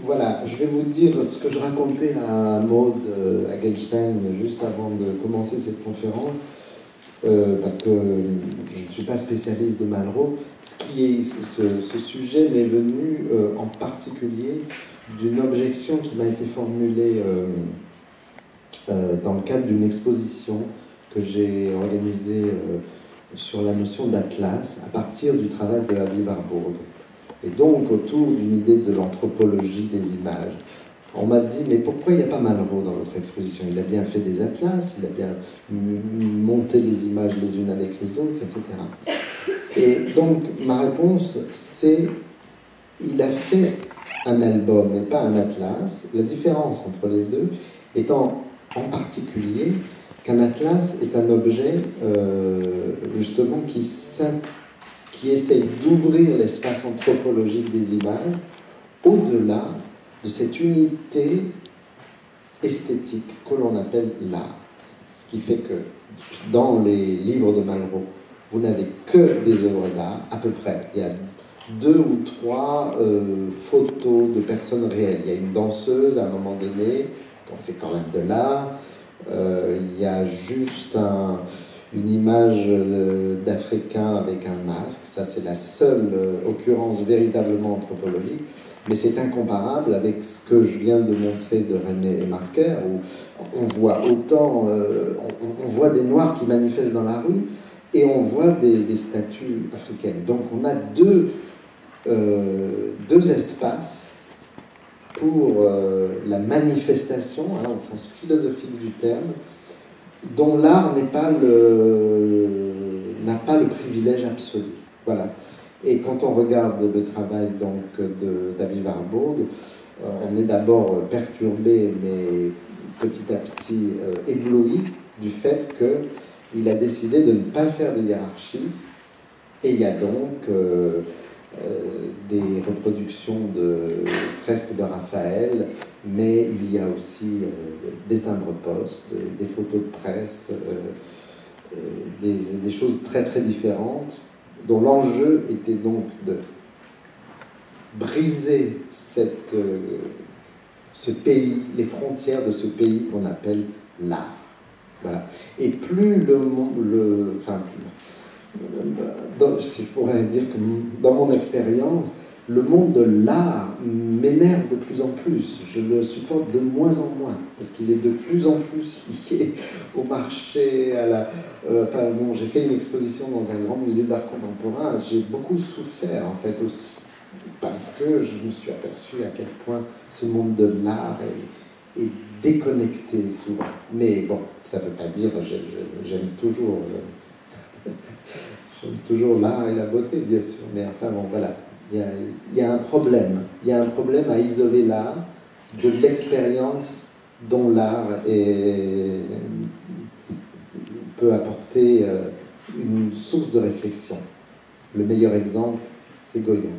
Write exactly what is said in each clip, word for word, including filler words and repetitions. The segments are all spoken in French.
voilà, je vais vous dire ce que je racontais à Maud euh, Hagelstein juste avant de commencer cette conférence, euh, parce que je ne suis pas spécialiste de Malraux. Ce, qui est, ce, ce sujet m'est venu euh, en particulier d'une objection qui m'a été formulée euh, euh, dans le cadre d'une exposition que j'ai organisée euh, sur la notion d'atlas à partir du travail de Aby Warburg. Et donc autour d'une idée de l'anthropologie des images. On m'a dit, mais pourquoi il n'y a pas Malraux dans votre exposition? Il a bien fait des atlas, il a bien monté les images les unes avec les autres, et cetera. Et donc ma réponse, c'est, il a fait un album et pas un atlas. La différence entre les deux étant en particulier qu'un atlas est un objet euh, justement qui s'intègre, qui essaye d'ouvrir l'espace anthropologique des images au-delà de cette unité esthétique que l'on appelle l'art. Ce qui fait que dans les livres de Malraux, vous n'avez que des œuvres d'art, à peu près. Il y a deux ou trois euh, photos de personnes réelles. Il y a une danseuse à un moment donné, donc c'est quand même de l'art. Euh, il y a juste un... une image d'Africain avec un masque, ça c'est la seule occurrence véritablement anthropologique, mais c'est incomparable avec ce que je viens de montrer de René Marker, où on voit autant, euh, on, on voit des Noirs qui manifestent dans la rue, et on voit des, des statues africaines. Donc on a deux, euh, deux espaces pour euh, la manifestation, hein, au sens philosophique du terme, dont l'art n'est pas le, n'a pas le privilège absolu. Voilà. Et quand on regarde le travail donc de d'Aby Warburg, euh, on est d'abord perturbé, mais petit à petit euh, ébloui du fait qu'il a décidé de ne pas faire de hiérarchie. Et il y a donc euh, euh, des reproductions de fresques de Raphaël, mais il y a aussi euh, des timbres-poste, des photos de presse, euh, euh, des, des choses très très différentes, dont l'enjeu était donc de briser cette, euh, ce pays, les frontières de ce pays qu'on appelle l'art. Voilà. Et plus le, le enfin, dans, si je pourrais dire que dans mon expérience, le monde de l'art m'énerve de plus en plus. Je le supporte de moins en moins, parce qu'il est de plus en plus lié au marché, à la... Euh, enfin, bon, j'ai fait une exposition dans un grand musée d'art contemporain, j'ai beaucoup souffert, en fait, aussi, parce que je me suis aperçu à quel point ce monde de l'art est, est déconnecté souvent. Mais bon, ça ne veut pas dire, j'aime toujours... Euh, j'aime toujours l'art et la beauté, bien sûr, mais enfin, bon, voilà. Il y, a, il y a un problème, il y a un problème à isoler l'art de l'expérience dont l'art est, peut apporter une source de réflexion. Le meilleur exemple, c'est Goya.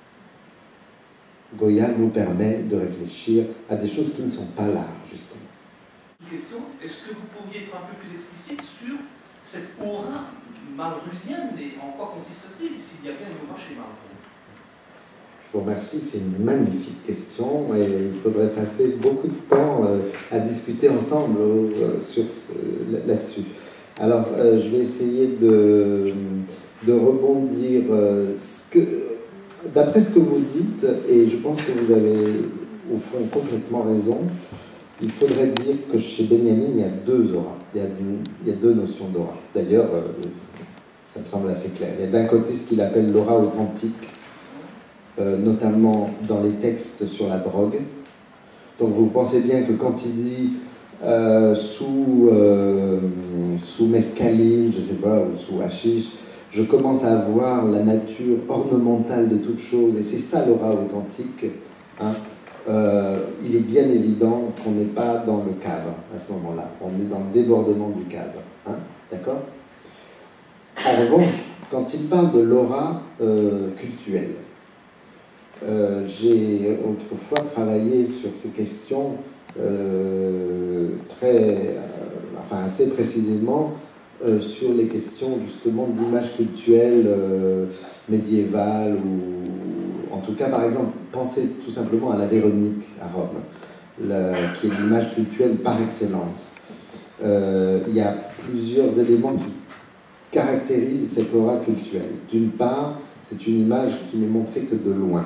Goya nous permet de réfléchir à des choses qui ne sont pas l'art, justement. Une question, est-ce que vous pourriez être un peu plus explicite sur cette aura malrusienne et en quoi consiste-t-il s'il y a bien une aura chez Malraux? Je vous remercie, c'est une magnifique question et il faudrait passer beaucoup de temps euh, à discuter ensemble euh, sur ce, là-dessus. Alors, euh, je vais essayer de, de rebondir. Euh, ce que, d'après ce que vous dites, et je pense que vous avez au fond complètement raison, il faudrait dire que chez Benjamin, il y a deux auras, il y a, une, il y a deux notions d'aura. D'ailleurs, euh, ça me semble assez clair. Il y a d'un côté ce qu'il appelle l'aura authentique, Euh, notamment dans les textes sur la drogue. Donc vous pensez bien que quand il dit euh, sous, euh, sous mescaline, je sais pas, ou sous hashish, je commence à voir la nature ornementale de toute chose, et c'est ça l'aura authentique, hein. euh, il est bien évident qu'on n'est pas dans le cadre à ce moment-là, on est dans le débordement du cadre, hein, d'accord? En revanche, quand il parle de l'aura euh, cultuelle, Euh, j'ai autrefois travaillé sur ces questions euh, très, euh, enfin assez précisément euh, sur les questions justement d'image cultuelle euh, médiévale, ou en tout cas par exemple pensez tout simplement à la Véronique à Rome, le, qui est l'image cultuelle par excellence. Euh, il y a plusieurs éléments qui caractérisent cette aura cultuelle. D'une part, c'est une image qui n'est montrée que de loin.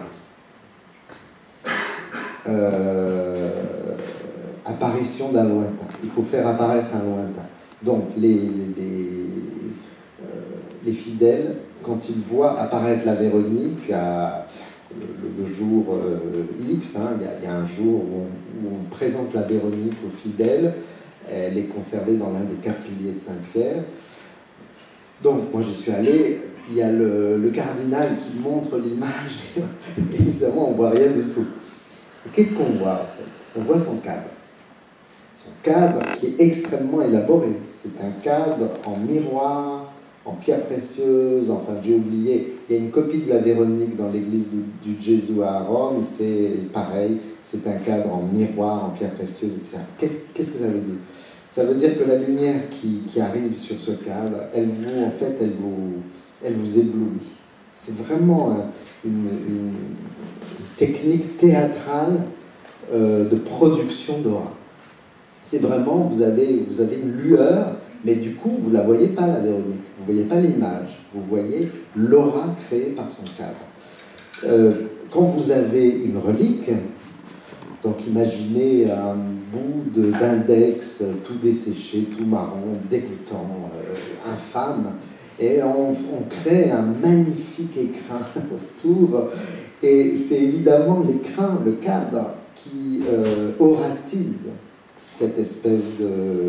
Euh, apparition d'un lointain. Il faut faire apparaître un lointain. Donc, les, les, euh, les fidèles, quand ils voient apparaître la Véronique à, le, le jour euh, X, hein, il, y a, il y a un jour où on, où on présente la Véronique aux fidèles, elle est conservée dans l'un des quatre piliers de Saint-Pierre. Donc, moi j'y suis allé, il y a le, le cardinal qui montre l'image, et évidemment on ne voit rien du tout. Et qu'est-ce qu'on voit en fait? On voit son cadre. Son cadre qui est extrêmement élaboré. C'est un cadre en miroir, en pierre précieuse, enfin j'ai oublié, il y a une copie de la Véronique dans l'église du, du Gesù à Rome, c'est pareil, c'est un cadre en miroir, en pierre précieuse, et cetera. Qu'est-ce, qu'est-ce que ça veut dire? Ça veut dire que la lumière qui, qui arrive sur ce cadre, elle vous, en fait, elle vous, elle vous éblouit. C'est vraiment un, une, une technique théâtrale euh, de production d'aura. C'est vraiment, vous avez, vous avez une lueur, mais du coup, vous ne la voyez pas, la Véronique. Vous ne voyez pas l'image. Vous voyez l'aura créée par son cadre. Euh, quand vous avez une relique, donc imaginez un bout de, d'index tout desséché, tout marron, dégoûtant, euh, infâme, et on, on crée un magnifique écrin autour, et c'est évidemment l'écrin, le cadre, qui euh, auratise cette espèce de,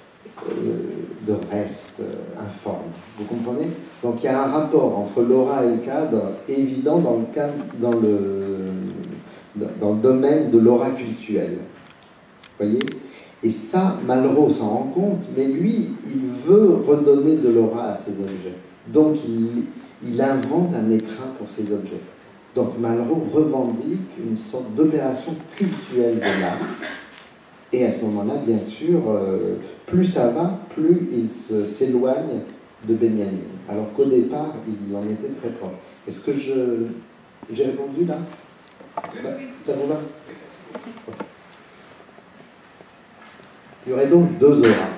de reste informe. Vous comprenez? Donc il y a un rapport entre l'aura et le cadre évident dans le, cadre, dans le, dans le domaine de l'aura cultuelle. Vous voyez? Et ça, Malraux s'en rend compte, mais lui, il veut redonner de l'aura à ses objets. Donc il, il invente un écrin pour ses objets. Donc Malraux revendique une sorte d'opération cultuelle de l'art. Et à ce moment-là, bien sûr, euh, plus ça va, plus il se, s'éloigne de Benjamin. Alors qu'au départ, il en était très proche. Est-ce que je, j'ai répondu là? Bah, ça vous va? Il y aurait donc deux auras.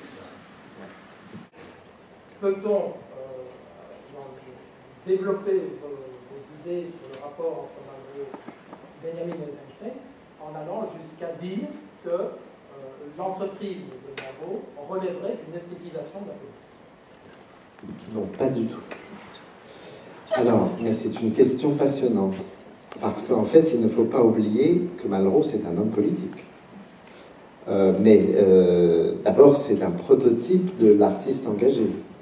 Peut-on euh, développer vos, vos idées sur le rapport entre Malraux, Benjamin et Eisenstein en allant jusqu'à dire que euh, l'entreprise de Malraux relèverait d'une esthétisation de la politique? Non, pas du tout. Alors, mais c'est une question passionnante. Parce qu'en fait, il ne faut pas oublier que Malraux, c'est un homme politique. Euh, mais euh, d'abord, c'est un prototype de l'artiste engagé.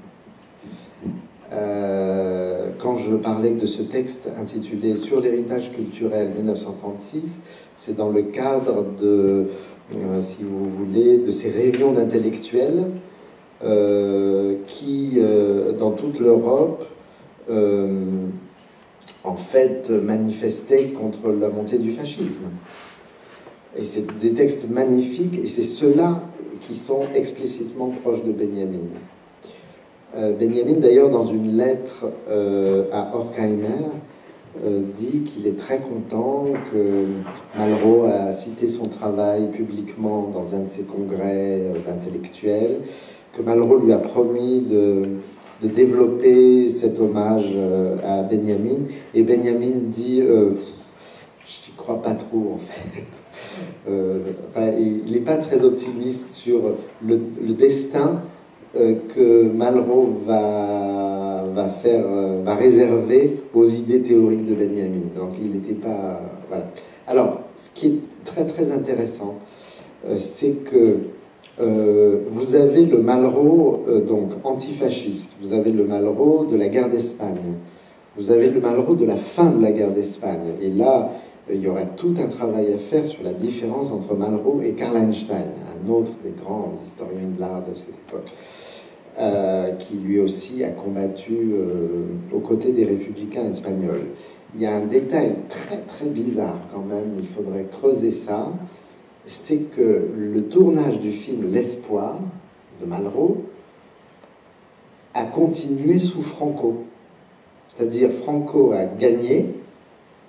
Euh, quand je parlais de ce texte intitulé « Sur l'héritage culturel mille neuf cent trente-six », c'est dans le cadre de, euh, si vous voulez, de ces réunions d'intellectuels euh, qui, euh, dans toute l'Europe, euh, en fait, manifestaient contre la montée du fascisme. Et c'est des textes magnifiques, et c'est ceux-là qui sont explicitement proches de Benjamin. Euh, Benjamin, d'ailleurs, dans une lettre euh, à Horkheimer, euh, dit qu'il est très content que Malraux a cité son travail publiquement dans un de ses congrès euh, d'intellectuels, que Malraux lui a promis de, de développer cet hommage euh, à Benjamin, et Benjamin dit euh, « je n'y crois pas trop, en fait ». Euh, enfin, il n'est pas très optimiste sur le, le destin euh, que Malraux va, va, faire, euh, va réserver aux idées théoriques de Benjamin. Donc il n'était pas... Voilà. Alors, ce qui est très très intéressant, euh, c'est que euh, vous avez le Malraux euh, donc antifasciste, vous avez le Malraux de la guerre d'Espagne, vous avez le Malraux de la fin de la guerre d'Espagne, et là il y aurait tout un travail à faire sur la différence entre Malraux et Karl Einstein, un autre des grands historiens de l'art de cette époque, euh, qui lui aussi a combattu euh, aux côtés des républicains espagnols. Il y a un détail très très bizarre quand même, il faudrait creuser ça, c'est que le tournage du film L'Espoir de Malraux a continué sous Franco. C'est-à-dire Franco a gagné,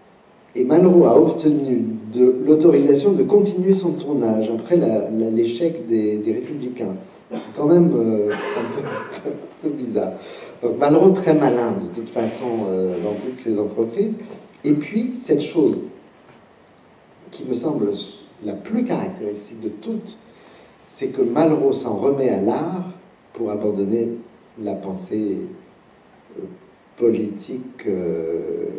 Et Malraux a obtenu de l'autorisation de continuer son tournage après l'échec des, des Républicains. Quand même euh, un, peu, un peu bizarre. Donc Malraux très malin de toute façon euh, dans toutes ses entreprises. Et puis cette chose qui me semble la plus caractéristique de toutes, c'est que Malraux s'en remet à l'art pour abandonner la pensée euh, politique. Euh,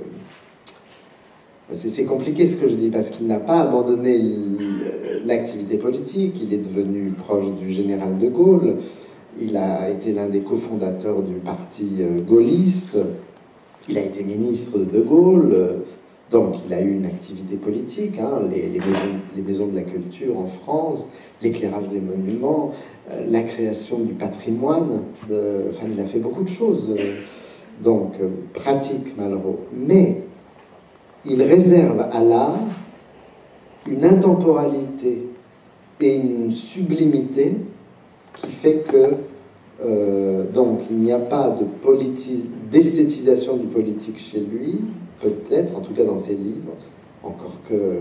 c'est compliqué ce que je dis, parce qu'il n'a pas abandonné l'activité politique, il est devenu proche du général de Gaulle, il a été l'un des cofondateurs du parti gaulliste, il a été ministre de Gaulle, donc il a eu une activité politique, hein, les, les, maisons, les maisons de la culture en France, l'éclairage des monuments, euh, la création du patrimoine, de, enfin il a fait beaucoup de choses, euh, donc euh, pratique Malraux. Mais il réserve à l'art une intemporalité et une sublimité qui fait que euh, donc il n'y a pas de d'esthétisation du politique chez lui, peut-être, en tout cas dans ses livres, encore que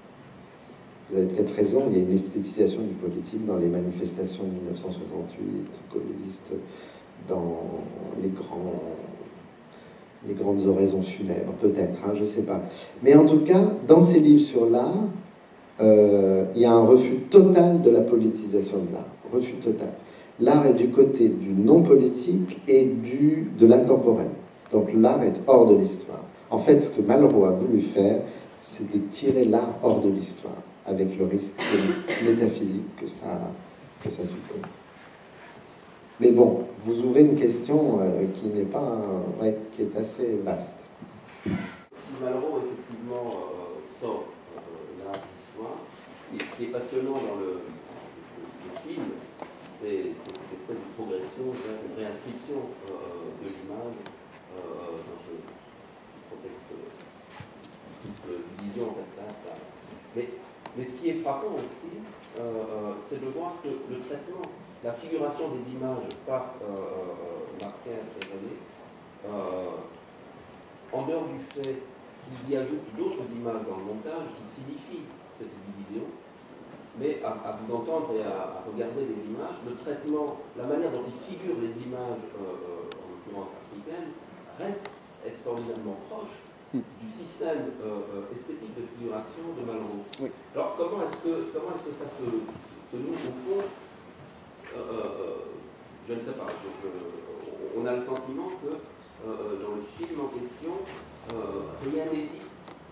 vous avez peut-être raison, il y a une esthétisation du politique dans les manifestations de mille neuf cent soixante-huit, gaullistes, dans les grands les grandes oraisons funèbres, peut-être, hein, je ne sais pas. Mais en tout cas, dans ses livres sur l'art, euh, il y a un refus total de la politisation de l'art. Refus total. L'art est du côté du non-politique et du, de l'intemporel. Donc l'art est hors de l'histoire. En fait, ce que Malraux a voulu faire, c'est de tirer l'art hors de l'histoire, avec le risque de métaphysique que ça, que ça suppose. Mais bon, vous ouvrez une question euh, qui n'est pas, euh, ouais, qui est assez vaste. Si Malraux effectivement euh, sort euh, l'art de l'histoire, et ce qui est passionnant dans le, le, le film, c'est cette espèce de progression vers une réinscription euh, de l'image euh, dans ce contexte de vision, en fait, ça, ça. Mais, mais ce qui est frappant aussi, euh, c'est de voir que le traitement, la figuration des images par euh, Marquin et René, euh, en dehors du fait qu'ils y ajoutent d'autres images dans le montage qui signifient cette division, mais à, à vous entendre et à, à regarder les images, le traitement, la manière dont ils figurent les images, euh, en l'occurrence africaines, reste extraordinairement proche du système euh, esthétique de figuration de Malraux. Oui. Alors comment est-ce que, comment est-ce que ça se, se noue au fond? Euh, je ne sais pas. Donc, euh, on a le sentiment que euh, dans le film en question, euh, rien n'est dit.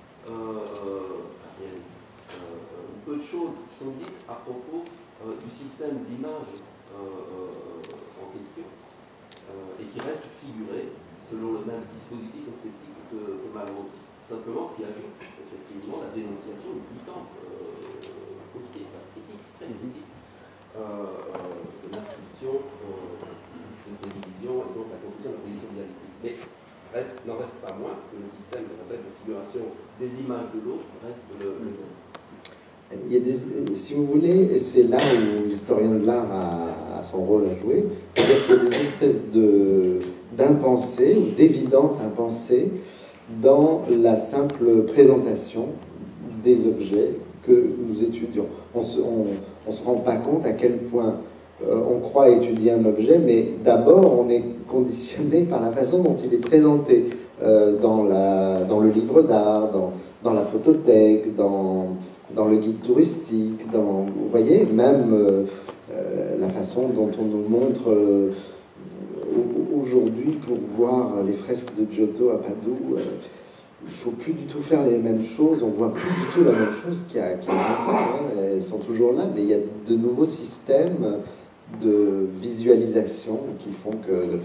Euh, rien n'est dit. Euh, peu de choses sont dites à propos euh, du système d'image euh, en question euh, et qui reste figuré selon le même dispositif esthétique que, que Malraux. Simplement s'y ajoute effectivement la dénonciation du temps euh, aussi, enfin, critique, très critique. Euh, de l'inscription euh, de ces divisions et donc la conclusion de la position dialectique. Mais reste, n'en reste pas moins que le système de figuration des images de l'autre reste le, le même. Il y a des, si vous voulez, c'est là où l'historien de l'art a, a son rôle à jouer, c'est-à-dire qu'il y a des espèces d'impensés ou d'évidence impensée dans la simple présentation des objets que nous étudions. On ne se, on, on se rend pas compte à quel point euh, on croit étudier un objet, mais d'abord on est conditionné par la façon dont il est présenté euh, dans, la, dans le livre d'art, dans, dans la photothèque, dans, dans le guide touristique, dans, vous voyez, même euh, euh, la façon dont on nous montre euh, aujourd'hui pour voir les fresques de Giotto à Padoue. Euh, il ne faut plus du tout faire les mêmes choses, on ne voit plus du tout la même chose qu'il y a, qu'il y a vingt ans, hein. Elles sont toujours là, mais il y a de nouveaux systèmes de visualisation qui font que...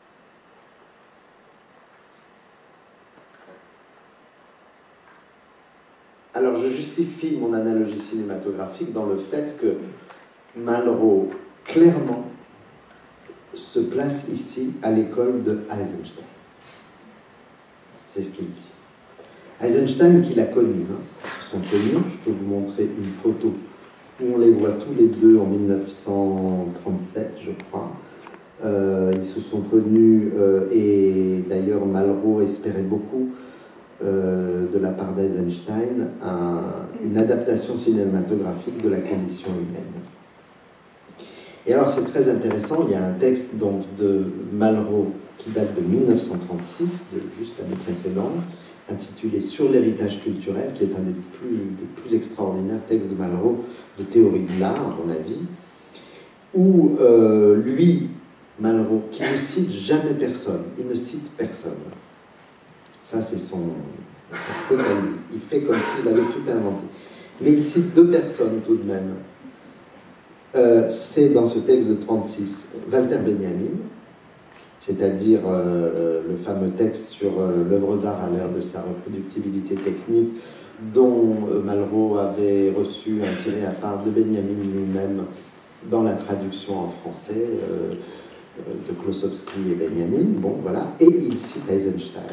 Alors je justifie mon analogie cinématographique dans le fait que Malraux, clairement, se place ici à l'école de Eisenstein. C'est ce qu'il dit. Eisenstein, qu'il a connu, hein, ils se sont connus, je peux vous montrer une photo où on les voit tous les deux en mille neuf cent trente-sept, je crois. Euh, ils se sont connus, euh, et d'ailleurs Malraux espérait beaucoup euh, de la part d'Eisenstein, un, une adaptation cinématographique de la condition humaine. Et alors c'est très intéressant, il y a un texte donc de Malraux qui date de mille neuf cent trente-six, de juste l'année précédente, intitulé Sur l'héritage culturel, qui est un des plus, des plus extraordinaires textes de Malraux de théorie de l'art, à mon avis, où euh, lui, Malraux, qui ne cite jamais personne, il ne cite personne. Ça, c'est son, son truc à lui. Il fait comme s'il avait tout inventé. Mais il cite deux personnes tout de même. Euh, c'est dans ce texte de trente-six, Walter Benjamin, c'est-à-dire euh, le fameux texte sur euh, l'œuvre d'art à l'ère de sa reproductibilité technique, dont euh, Malraux avait reçu un tiré à part de Benjamin lui-même dans la traduction en français euh, de Klossowski et Benjamin. Bon, voilà. Et il cite Eisenstein.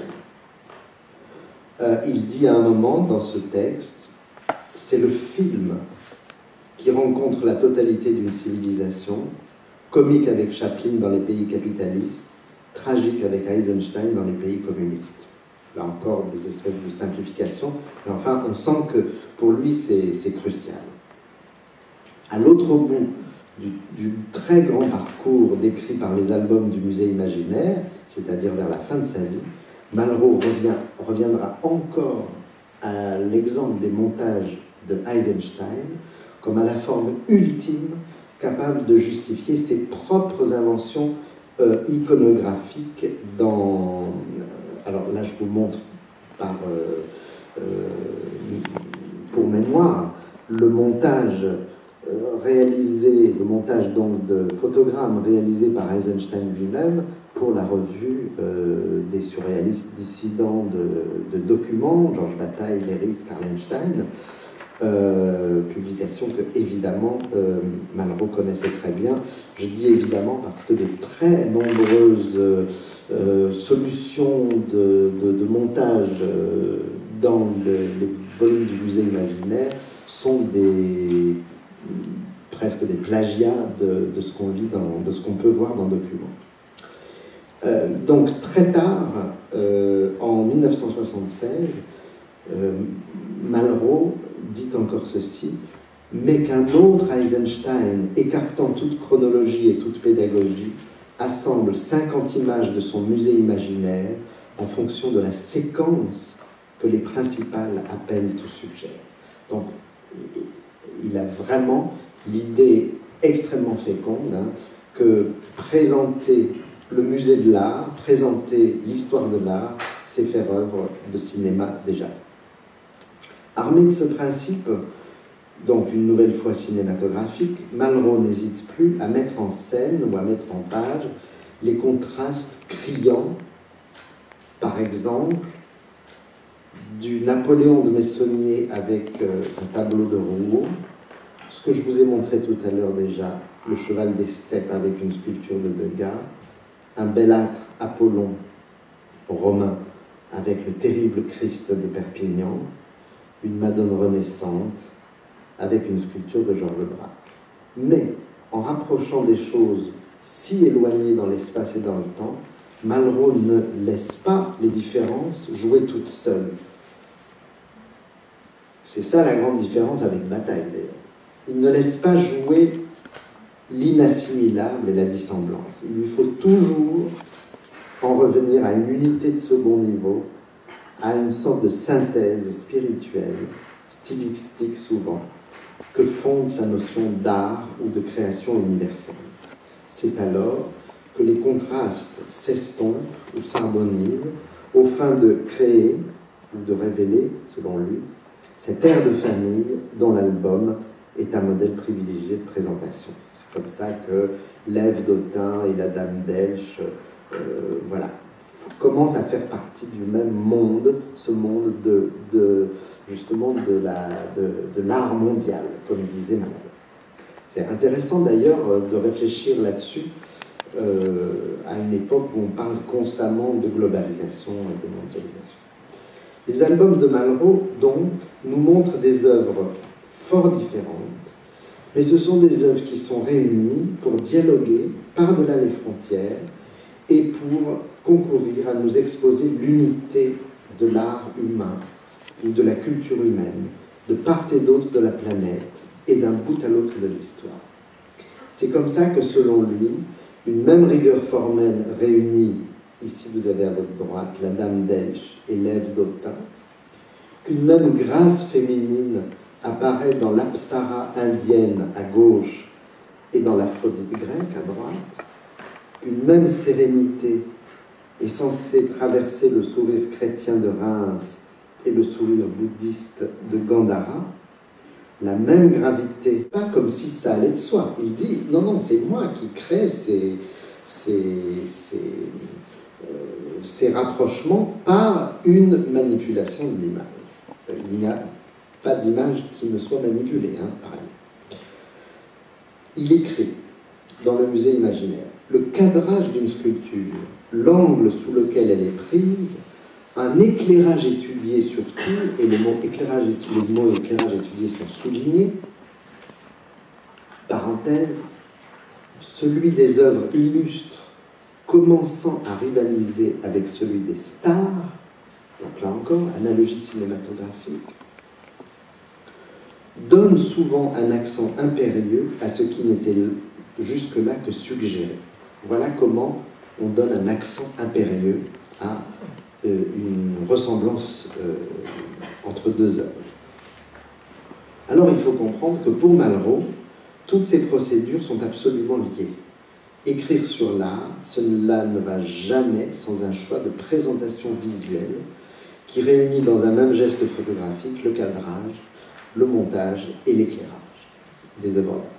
Euh, il dit à un moment dans ce texte, c'est le film qui rencontre la totalité d'une civilisation, comique avec Chaplin dans les pays capitalistes, tragique avec Eisenstein dans les pays communistes. Là encore, des espèces de simplifications, mais enfin, on sent que pour lui, c'est crucial. À l'autre bout du, du très grand parcours décrit par les albums du musée imaginaire, c'est-à-dire vers la fin de sa vie, Malraux revient, reviendra encore à l'exemple des montages de Eisenstein, comme à la forme ultime capable de justifier ses propres inventions euh, iconographiques dans... Alors là, je vous montre par, euh, euh, pour mémoire le montage euh, réalisé, le montage donc de photogrammes réalisé par Eisenstein lui-même pour la revue euh, des surréalistes dissidents de, de documents, Georges Bataille, Léris, Karlenstein. Euh, publication que évidemment euh, Malraux connaissait très bien. Je dis évidemment parce que de très nombreuses euh, euh, solutions de, de, de montage euh, dans le, le volume du musée imaginaire sont des presque des plagiats de, de ce qu'on vit dans, de ce qu'on peut voir dans Documents. Euh, donc très tard, euh, en mille neuf cent soixante-seize, euh, Malraux dit encore ceci, mais qu'un autre Eisenstein, écartant toute chronologie et toute pédagogie, assemble cinquante images de son musée imaginaire en fonction de la séquence que les principales appellent ou suggèrent. Donc, il a vraiment l'idée extrêmement féconde hein, que présenter le musée de l'art, présenter l'histoire de l'art, c'est faire œuvre de cinéma déjà. Armé de ce principe, donc une nouvelle fois cinématographique, Malraux n'hésite plus à mettre en scène ou à mettre en page les contrastes criants, par exemple, du Napoléon de Meissonnier avec euh, un tableau de Rouault, ce que je vous ai montré tout à l'heure déjà, le cheval des steppes avec une sculpture de Degas, un bellâtre Apollon romain avec le terrible Christ de Perpignan, une Madone renaissante avec une sculpture de Georges Braque. Mais en rapprochant des choses si éloignées dans l'espace et dans le temps, Malraux ne laisse pas les différences jouer toutes seules. C'est ça la grande différence avec Bataille d'ailleurs. Il ne laisse pas jouer l'inassimilable et la dissemblance. Il lui faut toujours en revenir à une unité de second niveau, à une sorte de synthèse spirituelle, stylistique souvent, que fonde sa notion d'art ou de création universelle. C'est alors que les contrastes s'estompent ou s'harmonisent au fin de créer ou de révéler, selon lui, cet air de famille dont l'album est un modèle privilégié de présentation. C'est comme ça que l'Ève d'Autun et la Dame d'Elche, euh, voilà, commencent à faire partie du même monde, ce monde de, de justement de la, de, de l'art mondial, comme disait Malraux. C'est intéressant d'ailleurs de réfléchir là-dessus euh, à une époque où on parle constamment de globalisation et de mondialisation. Les albums de Malraux, donc, nous montrent des œuvres fort différentes, mais ce sont des œuvres qui sont réunies pour dialoguer par-delà les frontières et pour concourir à nous exposer l'unité de l'art humain ou de la culture humaine, de part et d'autre de la planète et d'un bout à l'autre de l'histoire. C'est comme ça que, selon lui, une même rigueur formelle réunit, ici vous avez à votre droite la Dame d'Elche et l'Ève d'Autun, qu'une même grâce féminine apparaît dans l'Apsara indienne à gauche et dans l'Aphrodite grecque à droite, qu'une même sérénité est censée traverser le sourire chrétien de Reims et le sourire bouddhiste de Gandhara, la même gravité, pas comme si ça allait de soi. Il dit, non, non, c'est moi qui crée ces, ces, ces, euh, ces rapprochements par une manipulation de l'image. Il n'y a pas d'image qui ne soit manipulée, hein, pareil. Il écrit dans le musée imaginaire, le cadrage d'une sculpture, l'angle sous lequel elle est prise, un éclairage étudié surtout, et le mot éclairage, les mots éclairage étudié sont soulignés, parenthèse, celui des œuvres illustres commençant à rivaliser avec celui des stars, donc là encore, analogie cinématographique, donne souvent un accent impérieux à ce qui n'était jusque-là que suggéré. Voilà comment on donne un accent impérieux à euh, une ressemblance euh, entre deux œuvres. Alors il faut comprendre que pour Malraux, toutes ces procédures sont absolument liées. Écrire sur l'art, cela ne va jamais sans un choix de présentation visuelle qui réunit dans un même geste photographique le cadrage, le montage et l'éclairage des œuvres d'art.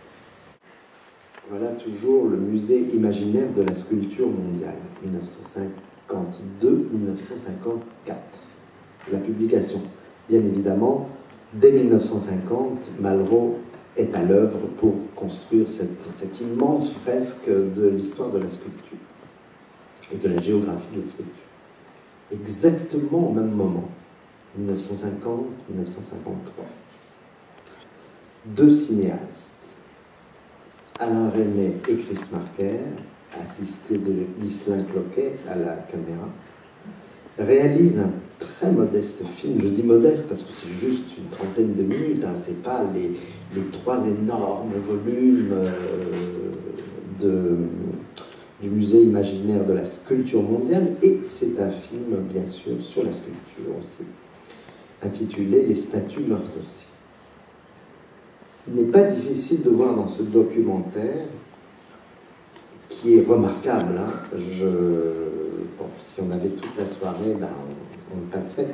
Voilà toujours le musée imaginaire de la sculpture mondiale, mille neuf cent cinquante-deux à mille neuf cent cinquante-quatre. La publication, bien évidemment, dès mille neuf cent cinquante, Malraux est à l'œuvre pour construire cette, cette immense fresque de l'histoire de la sculpture et de la géographie de la sculpture. Exactement au même moment, mille neuf cent cinquante à mille neuf cent cinquante-trois. Deux cinéastes, Alain Resnais et Chris Marker, assistés de Ghislain Cloquet à la caméra, réalisent un très modeste film. Je dis modeste parce que c'est juste une trentaine de minutes, hein. C'est pas les, les trois énormes volumes euh, de, du musée imaginaire de la sculpture mondiale, et c'est un film, bien sûr, sur la sculpture aussi, intitulé « Les statues meurent aussi ». Il n'est pas difficile de voir dans ce documentaire, qui est remarquable, hein, je, bon, si on avait toute la soirée, ben, on, on le passerait,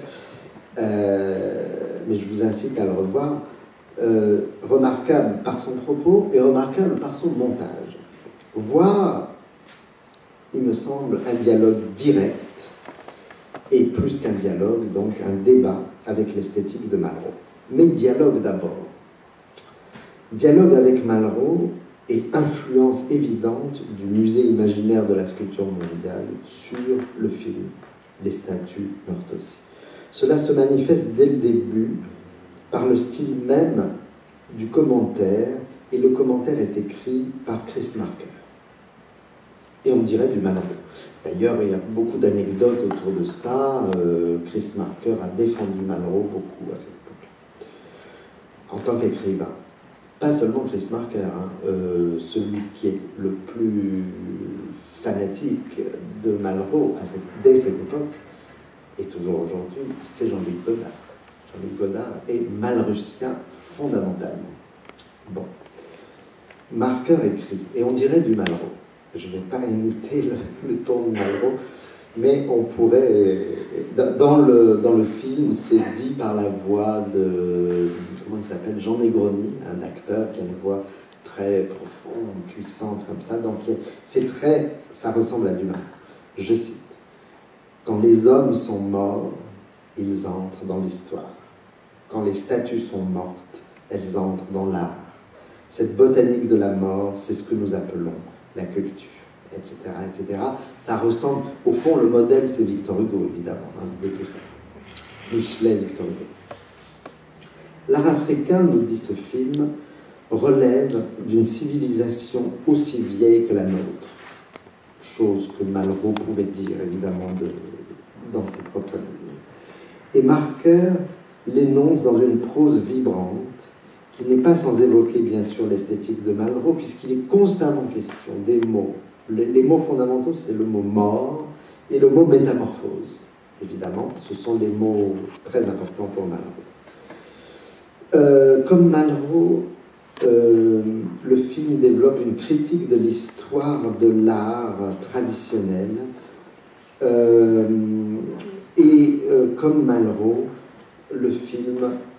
euh, mais je vous incite à le revoir, euh, remarquable par son propos et remarquable par son montage. Voir, il me semble, un dialogue direct, et plus qu'un dialogue, donc un débat avec l'esthétique de Malraux. Mais dialogue d'abord. Dialogue avec Malraux et influence évidente du musée imaginaire de la sculpture mondiale sur le film « Les statues meurent aussi ». Cela se manifeste dès le début par le style même du commentaire, et le commentaire est écrit par Chris Marker. Et on dirait du Malraux. D'ailleurs, il y a beaucoup d'anecdotes autour de ça. Euh, Chris Marker a défendu Malraux beaucoup à cette époque-là, en tant qu'écrivain. Pas seulement Chris Marker, hein, euh, celui qui est le plus fanatique de Malraux à cette, dès cette époque, et toujours aujourd'hui, c'est Jean-Luc Godard. Jean-Luc Godard est malrussien fondamentalement. Bon. Marker écrit, et on dirait du Malraux. Je ne vais pas imiter le, le ton de Malraux, mais on pourrait... Dans le, dans le film, c'est dit par la voix de... Comment il s'appelle, Jean Negroni, un acteur qui a une voix très profonde, puissante, comme ça. Donc, c'est très... Ça ressemble à du Malraux. Je cite. « Quand les hommes sont morts, ils entrent dans l'histoire. Quand les statues sont mortes, elles entrent dans l'art. Cette botanique de la mort, c'est ce que nous appelons la culture, et cetera, et cetera. Ça ressemble... Au fond, le modèle, c'est Victor Hugo, évidemment, hein, de tout ça. Michelet, Victor Hugo. L'art africain, nous dit ce film, relève d'une civilisation aussi vieille que la nôtre. Chose que Malraux pouvait dire, évidemment, de, dans ses propres livres. Et Marker l'énonce dans une prose vibrante, qui n'est pas sans évoquer bien sûr l'esthétique de Malraux, puisqu'il est constamment question des mots. Les, les mots fondamentaux, c'est le mot mort et le mot métamorphose. Évidemment, ce sont des mots très importants pour Malraux. Euh, comme Malraux, euh, le film développe une critique de l'histoire de l'art traditionnel. Euh, et euh, comme Malraux, le film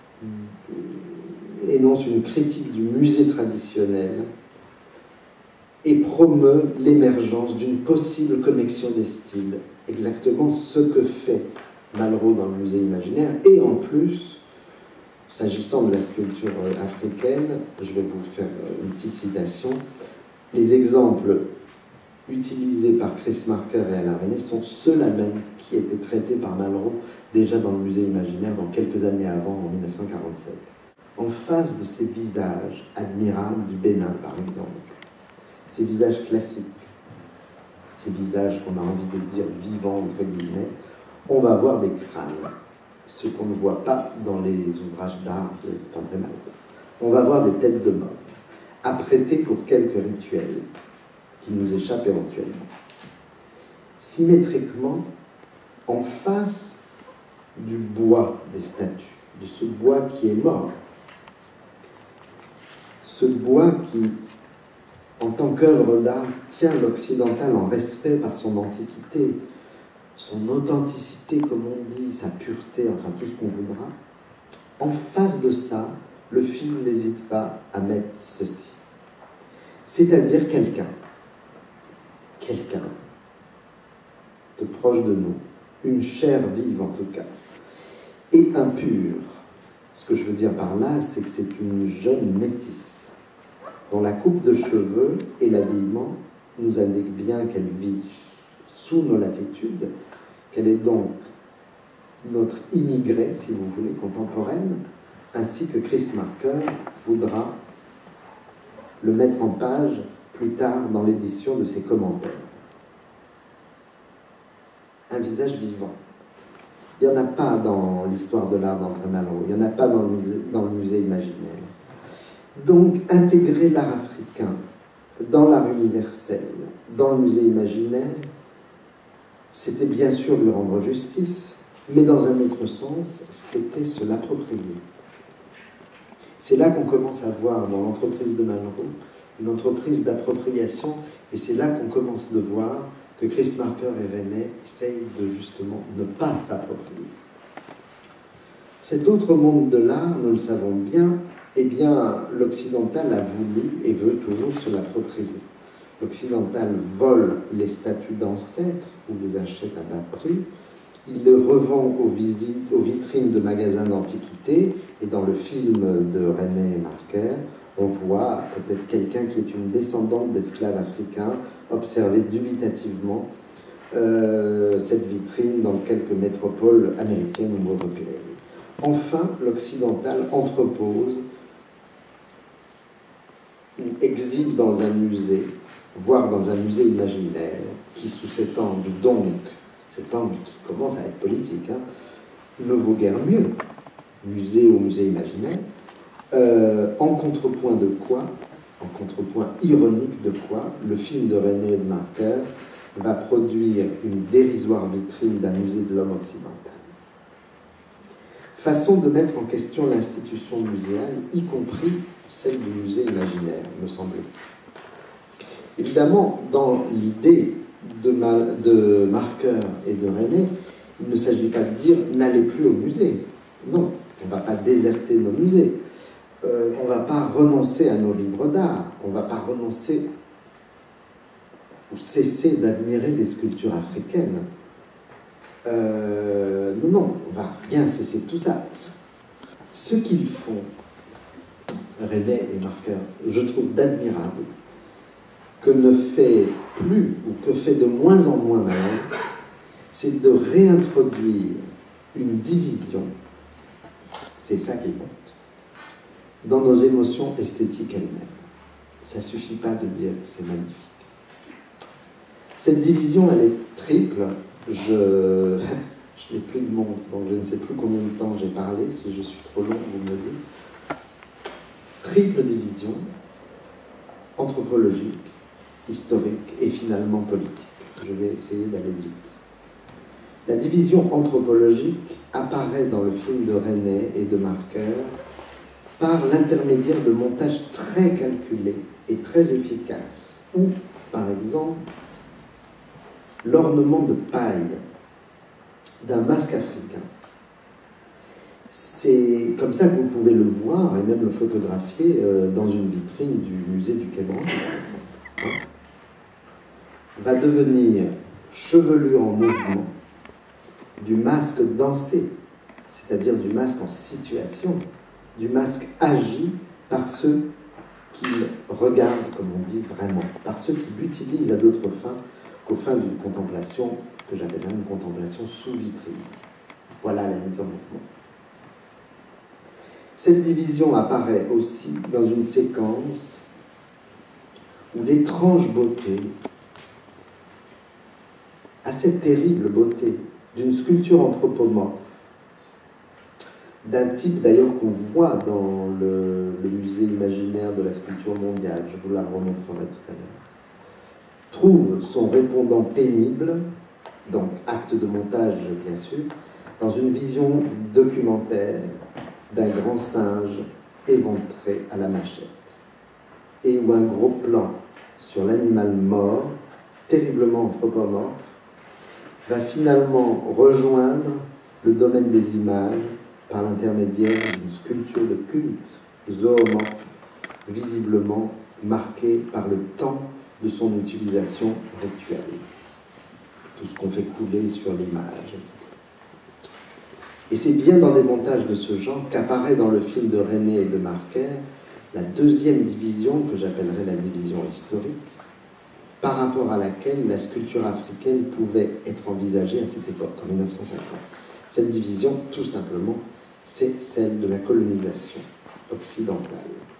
énonce une critique du musée traditionnel et promeut l'émergence d'une possible connexion des styles. Exactement ce que fait Malraux dans le musée imaginaire. Et en plus, s'agissant de la sculpture africaine, je vais vous faire une petite citation. Les exemples utilisés par Chris Marker et Alain Resnais sont ceux-là même qui étaient traités par Malraux déjà dans le musée imaginaire, dans quelques années avant, en mille neuf cent quarante-sept. En face de ces visages admirables du Bénin, par exemple, ces visages classiques, ces visages qu'on a envie de dire vivants, entre guillemets, on va voir des crânes, ce qu'on ne voit pas dans les ouvrages d'art d'André Malraux. On va voir des têtes de mort, apprêtées pour quelques rituels qui nous échappent éventuellement. Symétriquement, en face du bois des statues, de ce bois qui est mort, ce bois qui, en tant qu'œuvre d'art, tient l'occidental en respect par son antiquité, son authenticité, comme on dit, sa pureté, enfin tout ce qu'on voudra. En face de ça, le film n'hésite pas à mettre ceci. C'est-à-dire quelqu'un, quelqu'un de proche de nous, une chair vive en tout cas, et impure. Ce que je veux dire par là, c'est que c'est une jeune métisse, dont la coupe de cheveux et l'habillement nous indiquent bien qu'elle vit sous nos latitudes, qu'elle est donc notre immigrée, si vous voulez, contemporaine, ainsi que Chris Marker voudra le mettre en page plus tard dans l'édition de ses commentaires. Un visage vivant. Il n'y en a pas dans l'histoire de l'art d'André Malraux, il n'y en a pas dans le musée, dans le musée imaginaire. Donc, intégrer l'art africain dans l'art universel, dans le musée imaginaire, c'était bien sûr lui rendre justice, mais dans un autre sens, c'était se l'approprier. C'est là qu'on commence à voir dans l'entreprise de Malraux une entreprise d'appropriation, et c'est là qu'on commence de voir que Chris Marker et Resnais essayent de justement ne pas s'approprier. Cet autre monde de l'art, nous le savons bien, eh bien, l'occidental a voulu et veut toujours se l'approprier. L'occidental vole les statues d'ancêtres ou les achète à bas prix. Il les revend aux, visites, aux vitrines de magasins d'antiquités. Et dans le film de Resnais et Marker, on voit peut-être quelqu'un qui est une descendante d'esclaves africains observer dubitativement euh, cette vitrine dans quelques métropoles américaines ou européennes. Enfin, l'occidental entrepose ou exhibe dans un musée, voire dans un musée imaginaire, qui sous cet angle donc, cet angle qui commence à être politique, hein, ne vaut guère mieux, musée ou musée imaginaire, euh, en contrepoint de quoi, en contrepoint ironique de quoi, le film de Resnais et de Marker va produire une dérisoire vitrine d'un musée de l'homme occidental. Façon de mettre en question l'institution muséale, y compris celle du musée imaginaire, me semble-t-il. Évidemment, dans l'idée de, de Marker et de Resnais, il ne s'agit pas de dire « n'allez plus au musée ». Non, on ne va pas déserter nos musées. Euh, on ne va pas renoncer à nos livres d'art. On ne va pas renoncer ou cesser d'admirer les sculptures africaines. Euh, non, non, on ne va rien cesser de tout ça. Ce qu'ils font, Resnais et Marker, je trouve d'admirable, que ne fait plus ou que fait de moins en moins mal, c'est de réintroduire une division, c'est ça qui compte, dans nos émotions esthétiques elles-mêmes. Ça ne suffit pas de dire c'est magnifique. Cette division, elle est triple. Je, Je n'ai plus de montre, donc je ne sais plus combien de temps j'ai parlé. Si je suis trop long, vous me le dites. Triple division, anthropologique, historique et finalement politique. Je vais essayer d'aller vite. La division anthropologique apparaît dans le film de René et de Marker par l'intermédiaire de montages très calculés et très efficaces, ou, par exemple, l'ornement de paille d'un masque africain. C'est comme ça que vous pouvez le voir et même le photographier euh, dans une vitrine du musée du Quai Branly. Hein, va devenir chevelure en mouvement, du masque dansé, c'est-à-dire du masque en situation, du masque agi par ceux qui regardent, comme on dit vraiment, par ceux qui l'utilisent à d'autres fins qu'aux fins d'une contemplation que j'appelle une contemplation sous vitrine. Voilà la mise en mouvement. Cette division apparaît aussi dans une séquence où l'étrange beauté, assez terrible beauté, d'une sculpture anthropomorphe, d'un type d'ailleurs qu'on voit dans le, le musée imaginaire de la sculpture mondiale, je vous la remontrerai tout à l'heure, trouve son répondant pénible, donc acte de montage bien sûr, dans une vision documentaire d'un grand singe éventré à la machette, et où un gros plan sur l'animal mort, terriblement anthropomorphe, va finalement rejoindre le domaine des images par l'intermédiaire d'une sculpture de culte, zoomorphe, visiblement marquée par le temps de son utilisation rituelle. Tout ce qu'on fait couler sur l'image, et cetera. Et c'est bien dans des montages de ce genre qu'apparaît dans le film de René et de Marker la deuxième division, que j'appellerais la division historique, par rapport à laquelle la sculpture africaine pouvait être envisagée à cette époque, en mille neuf cent cinquante. Cette division, tout simplement, c'est celle de la colonisation occidentale,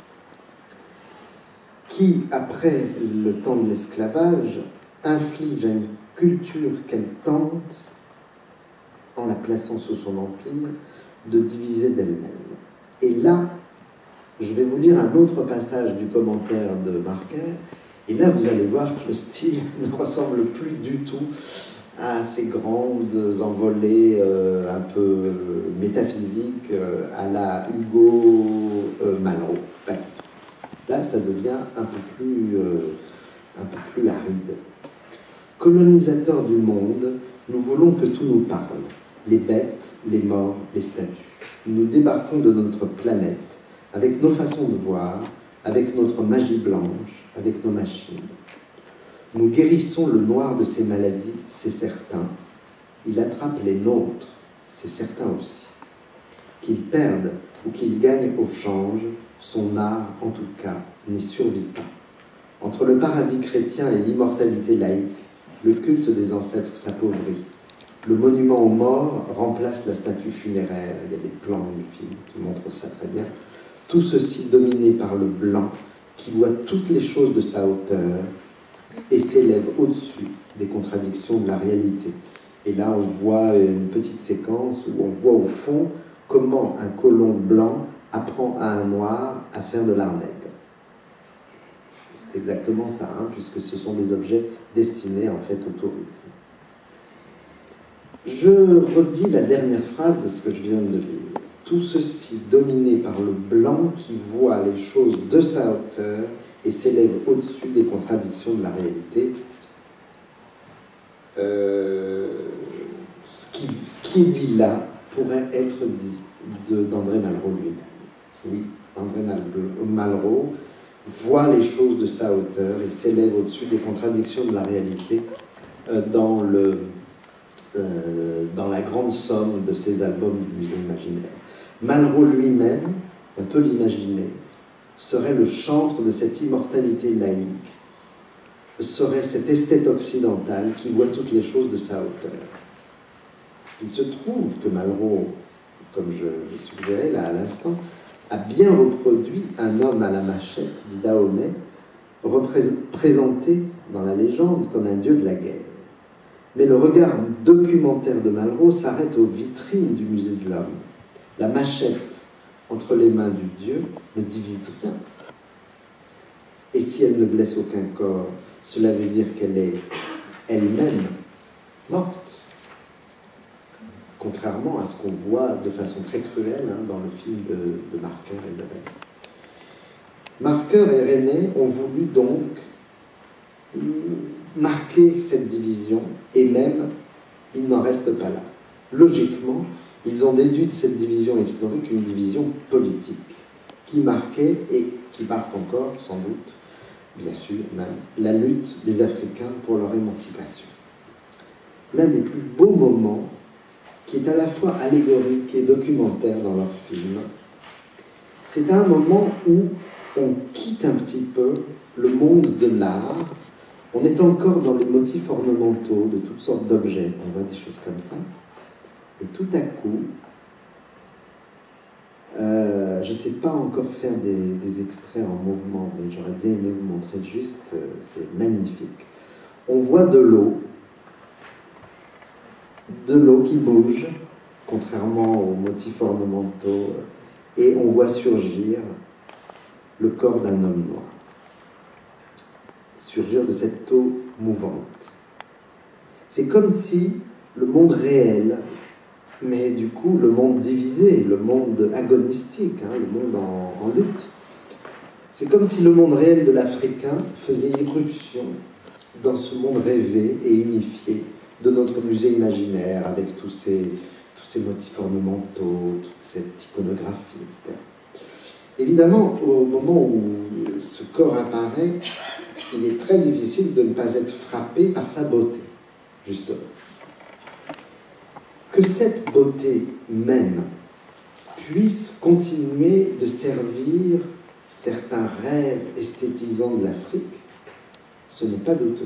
qui, après le temps de l'esclavage, inflige à une culture qu'elle tente, en la plaçant sous son empire, de diviser d'elle-même. Et là, je vais vous lire un autre passage du commentaire de Marker, et là vous allez voir que le style ne ressemble plus du tout à ces grandes envolées euh, un peu métaphysiques euh, à la Hugo euh, Malraux. Ben, là, ça devient un peu plus, euh, un peu plus aride. Colonisateurs du monde, nous voulons que tout nous parle. Les bêtes, les morts, les statues. Nous débarquons de notre planète avec nos façons de voir, avec notre magie blanche, avec nos machines. Nous guérissons le noir de ses maladies, c'est certain. Il attrape les nôtres, c'est certain aussi. Qu'il perde ou qu'il gagne au change, son art, en tout cas, n'y survit pas. Entre le paradis chrétien et l'immortalité laïque, le culte des ancêtres s'appauvrit. Le monument aux morts remplace la statue funéraire. Il y a des plans du film qui montrent ça très bien. Tout ceci dominé par le blanc qui voit toutes les choses de sa hauteur et s'élève au-dessus des contradictions de la réalité. Et là, on voit une petite séquence où on voit au fond comment un colon blanc apprend à un noir à faire de l'art nègre. C'est exactement ça, hein, puisque ce sont des objets destinés en fait au tourisme. Je redis la dernière phrase de ce que je viens de lire. Tout ceci dominé par le blanc qui voit les choses de sa hauteur et s'élève au-dessus des contradictions de la réalité. Euh, ce, qui, ce qui est dit là pourrait être dit d'André Malraux lui-même. Oui, André Malraux voit les choses de sa hauteur et s'élève au-dessus des contradictions de la réalité euh, dans, le, euh, dans la grande somme de ses albums du musée imaginaire. Malraux lui-même, on peut l'imaginer, serait le chantre de cette immortalité laïque, serait cet esthète occidental qui voit toutes les choses de sa hauteur. Il se trouve que Malraux, comme je l'ai suggéré là à l'instant, a bien reproduit un homme à la machette du Dahomey, présenté dans la légende comme un dieu de la guerre. Mais le regard documentaire de Malraux s'arrête aux vitrines du musée de l'homme. La machette entre les mains du Dieu ne divise rien. Et si elle ne blesse aucun corps, cela veut dire qu'elle est elle-même morte. Contrairement à ce qu'on voit de façon très cruelle hein, dans le film de, de Marker et de Resnais. Marker et Resnais ont voulu donc marquer cette division, et même, il n'en reste pas là. Logiquement, ils ont déduit de cette division historique une division politique, qui marquait, et qui marque encore, sans doute, bien sûr même, la lutte des Africains pour leur émancipation. L'un des plus beaux moments, qui est à la fois allégorique et documentaire dans leur film, c'est un moment où on quitte un petit peu le monde de l'art. On est encore dans les motifs ornementaux de toutes sortes d'objets. On voit des choses comme ça. Et tout à coup, euh, je ne sais pas encore faire des, des extraits en mouvement, mais j'aurais bien aimé vous montrer juste. C'est magnifique. On voit de l'eau, de l'eau qui bouge, contrairement aux motifs ornementaux, et on voit surgir le corps d'un homme noir. Surgir de cette eau mouvante. C'est comme si le monde réel, mais du coup le monde divisé, le monde agonistique, hein, le monde en, en lutte, c'est comme si le monde réel de l'Africain faisait irruption dans ce monde rêvé et unifié de notre musée imaginaire, avec tous ces, tous ces motifs ornementaux, toute cette iconographie, et cetera. Évidemment, au moment où ce corps apparaît, il est très difficile de ne pas être frappé par sa beauté, justement. Que cette beauté même puisse continuer de servir certains rêves esthétisants de l'Afrique, ce n'est pas douteux.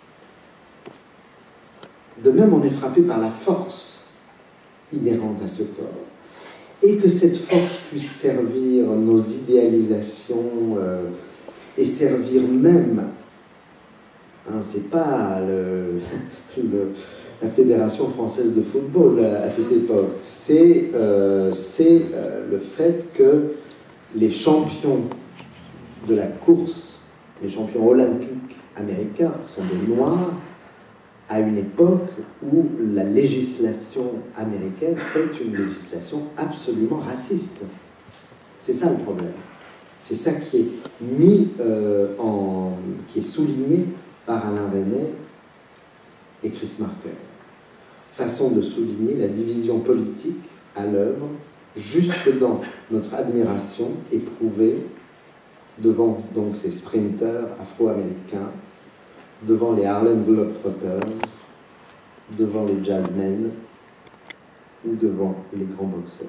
De même, on est frappé par la force inhérente à ce corps. Et que cette force puisse servir nos idéalisations euh, et servir même, hein, c'est pas le, le, la Fédération française de football à, à cette époque, c'est euh, euh, le fait que les champions de la course, les champions olympiques américains sont des Noirs, à une époque où la législation américaine est une législation absolument raciste. C'est ça le problème. C'est ça qui est mis euh, en... qui est souligné par Alain Resnais et Chris Marker. Façon de souligner la division politique à l'œuvre, jusque dans notre admiration éprouvée devant donc ces sprinteurs afro-américains, devant les Harlem Globetrotters, devant les jazzmen ou devant les grands boxeurs.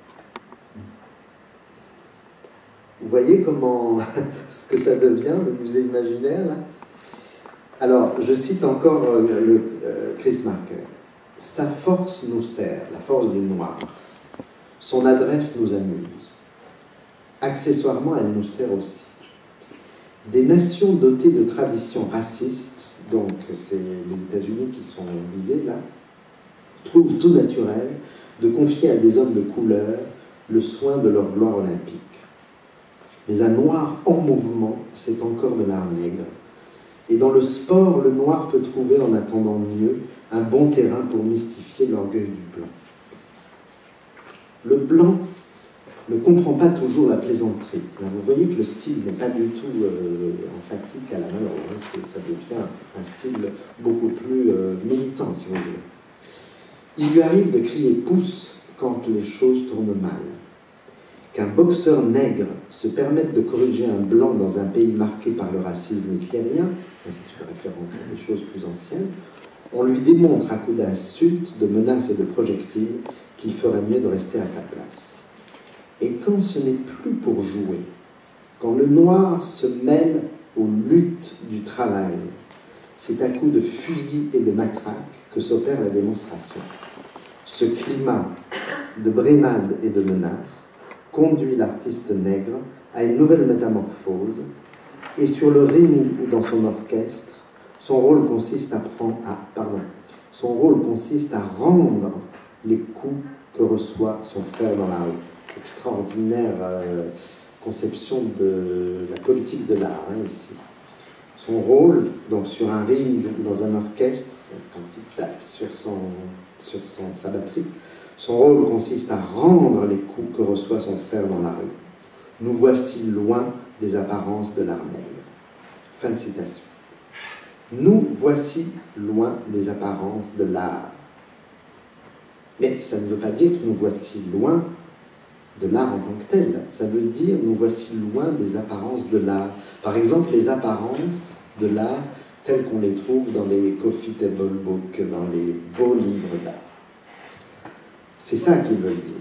Vous voyez comment, ce que ça devient, le musée imaginaire, là? Alors, je cite encore euh, le, euh, Chris Marker. Sa force nous sert, la force du noir. Son adresse nous amuse. Accessoirement, elle nous sert aussi. Des nations dotées de traditions racistes, donc c'est les États-Unis qui sont visés là, trouvent tout naturel de confier à des hommes de couleur le soin de leur gloire olympique. Mais un noir en mouvement, c'est encore de l'art nègre. Et dans le sport, le noir peut trouver, en attendant mieux, un bon terrain pour mystifier l'orgueil du blanc. Le blanc ne comprend pas toujours la plaisanterie. Là, vous voyez que le style n'est pas du tout euh, emphatique à la Malraux. Hein. Ça devient un style beaucoup plus euh, militant, si vous voulez. Il lui arrive de crier « pouce » quand les choses tournent mal. Qu'un boxeur nègre se permette de corriger un blanc dans un pays marqué par le racisme hitlérien, ça c'est une référence à des choses plus anciennes, on lui démontre à coups d'insultes, de menaces et de projectiles qu'il ferait mieux de rester à sa place. Et quand ce n'est plus pour jouer, quand le noir se mêle aux luttes du travail, c'est à coups de fusil et de matraque que s'opère la démonstration. Ce climat de brimade et de menace conduit l'artiste nègre à une nouvelle métamorphose, et sur le ring ou dans son orchestre, son rôle consiste à prendre, à, pardon, Son rôle consiste à rendre les coups que reçoit son frère dans la rue. Extraordinaire euh, conception de la politique de l'art, hein, ici. Son rôle, donc sur un ring ou dans un orchestre, quand il tape sur, son, sur son, sa batterie, son rôle consiste à rendre les coups que reçoit son frère dans la rue. Nous voici loin des apparences de l'art nègre. Fin de citation. Nous voici loin des apparences de l'art. Mais ça ne veut pas dire que nous voici loin de l'art en tant que tel. Ça veut dire nous voici loin des apparences de l'art. Par exemple, les apparences de l'art telles qu'on les trouve dans les coffee table books, dans les beaux livres d'art. C'est ça qu'ils veulent dire.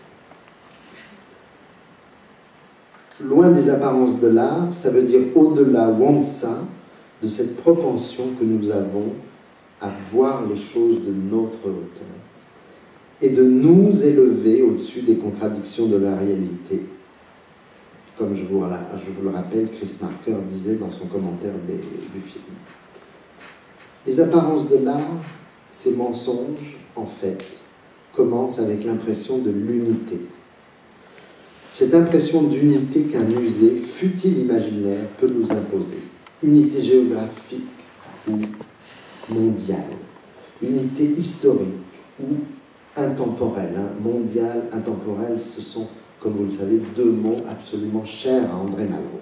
Loin des apparences de l'art, ça veut dire au-delà, wansa, de cette propension que nous avons à voir les choses de notre hauteur et de nous élever au-dessus des contradictions de la réalité. Comme je vous, je vous le rappelle, Chris Marker disait dans son commentaire des, du film. Les apparences de l'art, ces mensonges, en fait, commencent avec l'impression de l'unité. Cette impression d'unité qu'un musée, fût-il imaginaire, peut nous imposer. Unité géographique ou mondiale, unité historique ou intemporelle. Hein. Mondiale, intemporelle, ce sont, comme vous le savez, deux mots absolument chers à André Malraux.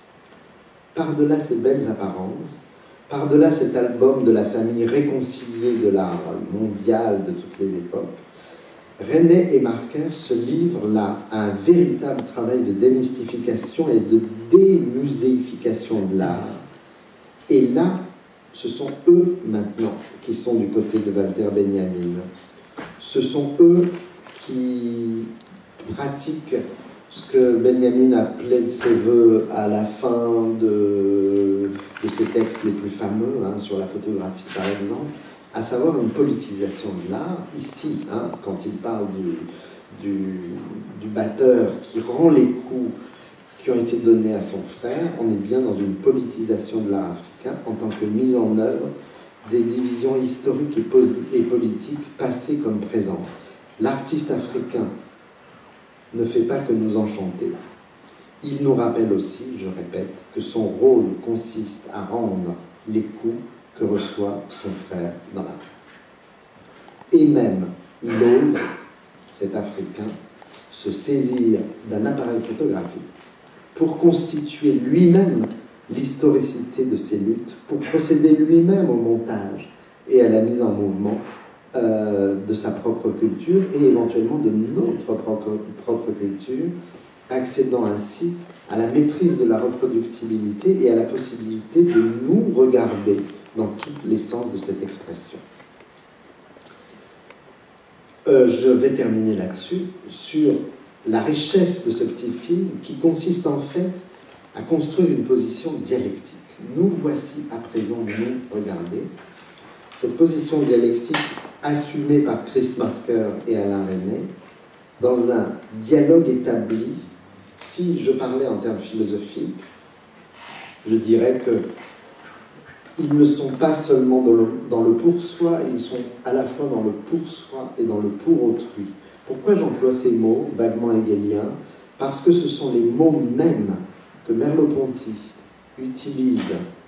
Par-delà ces belles apparences, par-delà cet album de la famille réconciliée de l'art mondial de toutes les époques, René et Marker se livrent là à un véritable travail de démystification et de démuséification de l'art. Et là, ce sont eux maintenant qui sont du côté de Walter Benjamin. Ce sont eux qui pratiquent ce que Benjamin appelait de ses voeux à la fin de, de ses textes les plus fameux, hein, sur la photographie par exemple, à savoir une politisation de l'art. Ici, hein, quand il parle du, du, du batteur qui rend les coups qui ont été donnés à son frère, on est bien dans une politisation de l'art africain en tant que mise en œuvre des divisions historiques et, et politiques passées comme présentes. L'artiste africain ne fait pas que nous enchanter. Il nous rappelle aussi, je répète, que son rôle consiste à rendre les coups que reçoit son frère dans la rue. Et même, il ose, cet Africain, se saisir d'un appareil photographique pour constituer lui-même l'historicité de ses luttes, pour procéder lui-même au montage et à la mise en mouvement euh, de sa propre culture et éventuellement de notre propre, propre culture, accédant ainsi à la maîtrise de la reproductibilité et à la possibilité de nous regarder dans tous les sens de cette expression. Euh, je vais terminer là-dessus, sur la richesse de ce petit film qui consiste en fait à construire une position dialectique. Nous voici à présent, nous, regardez, cette position dialectique assumée par Chris Marker et Alain Resnais dans un dialogue établi. Si je parlais en termes philosophiques, je dirais que ils ne sont pas seulement dans le, dans le pour-soi, ils sont à la fois dans le pour-soi et dans le pour-autrui. Pourquoi j'emploie ces mots vaguement hegeliens? Parce que ce sont les mots mêmes que Merleau-Ponty utilise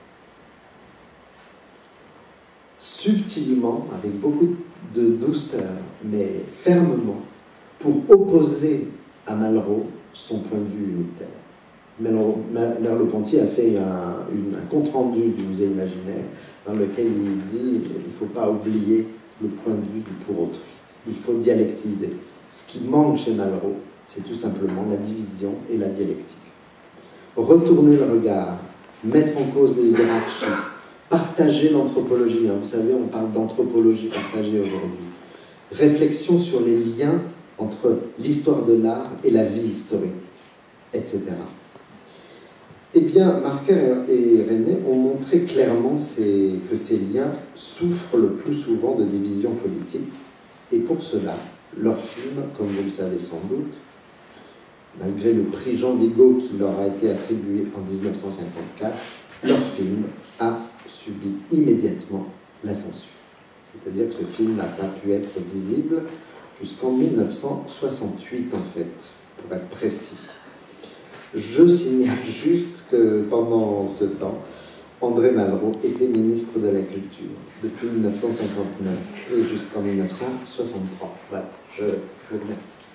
subtilement, avec beaucoup de douceur, mais fermement, pour opposer à Malraux son point de vue unitaire. Merleau-Ponty a fait un, une, un compte-rendu du musée imaginaire dans lequel il dit qu'il ne faut pas oublier le point de vue du pour-autrui. Il faut dialectiser. Ce qui manque chez Malraux, c'est tout simplement la division et la dialectique. Retourner le regard, mettre en cause les hiérarchies, partager l'anthropologie. Hein. Vous savez, on parle d'anthropologie partagée aujourd'hui. Réflexion sur les liens entre l'histoire de l'art et la vie historique, et cetera. Eh bien, Marker et Resnais ont montré clairement ces, que ces liens souffrent le plus souvent de divisions politiques, et pour cela, leur film, comme vous le savez sans doute, malgré le prix Jean Vigo qui leur a été attribué en mille neuf cent cinquante-quatre, leur film a subi immédiatement la censure. C'est-à-dire que ce film n'a pas pu être visible jusqu'en mille neuf cent soixante-huit, en fait, pour être précis. Je signale juste que pendant ce temps, André Malraux était ministre de la Culture depuis mille neuf cent cinquante-neuf et jusqu'en mille neuf cent soixante-trois. Voilà, je vous remercie.